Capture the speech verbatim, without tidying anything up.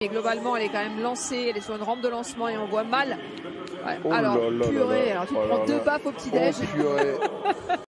Et globalement, elle est quand même lancée, elle est sur une rampe de lancement et on voit mal. Ouais. Oh alors, là là purée, là là. alors tu Oh prends là deux là. baffes au petit-déj. Oh, purée.